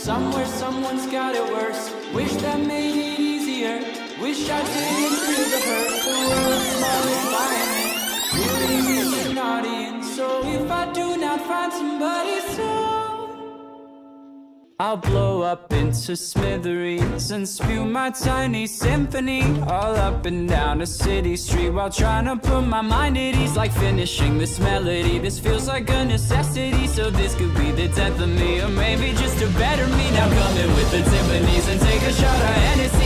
Somewhere someone's got it worse. Wish that made it easier. Wish I didn't feel the hurt. The world's small environment, really, really naughty. And so if I do not find somebody soon, I'll blow up into smithereens and spew my tiny symphony all up and down a city street while trying to put my mind at ease. Like finishing this melody, this feels like a necessity. So this could be the death of me, or maybe just a better me. Now come in with the timpanis and take a shot of Hennessy.